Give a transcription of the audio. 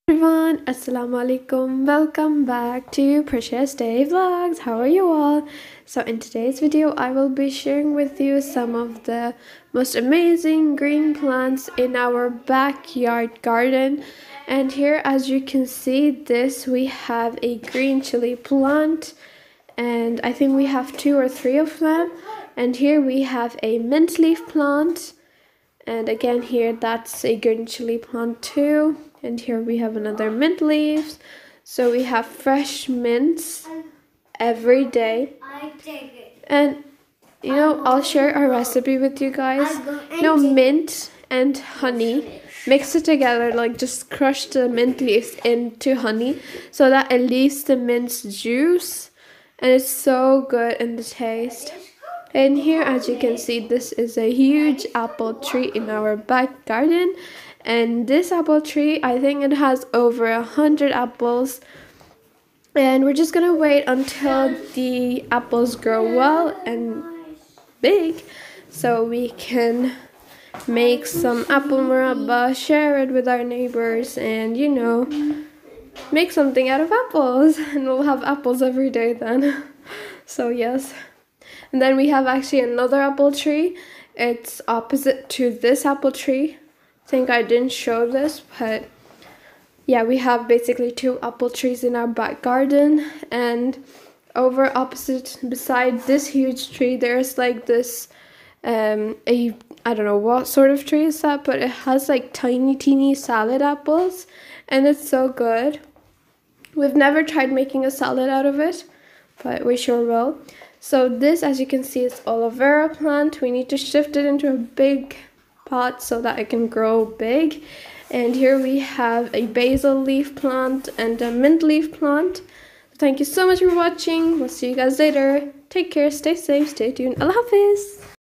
Everyone, assalamu alaikum. Welcome back to Precious Day Vlogs. How are you all? So in today's video I will be sharing with you some of the most amazing green plants in our backyard garden. And here, as you can see, we have a green chili plant, and I think we have 2 or 3 of them. And here we have a mint leaf plant, and again here that's a green chili plant too. And here we have another mint leaves. So we have fresh mints every day. And I'll share our recipe with you guys. Mint and honey, mix it together, like just crush the mint leaves into honey so that it leaves the mint's juice, and it's so good in the taste. And here, as you can see, this is a huge apple tree in our back garden. And this apple tree, I think it has over 100 apples. And we're just gonna wait until the apples grow well and big so we can make some apple murabba, share it with our neighbors, and make something out of apples. And we'll have apples every day then. So yes. And then we have actually another apple tree. It's opposite to this apple tree. I think I didn't show this, but yeah, we have basically 2 apple trees in our back garden. And over opposite, beside this huge tree, there's like this I don't know what sort of tree is that, but it has like tiny teeny salad apples, and it's so good. We've never tried making a salad out of it, but we sure will. So this, as you can see, is aloe vera plant. We need to shift it into a big pot so that it can grow big. And here we have a basil leaf plant and a mint leaf plant. Thank you so much for watching. We'll see you guys later. Take care, stay safe, stay tuned. Allah Hafiz.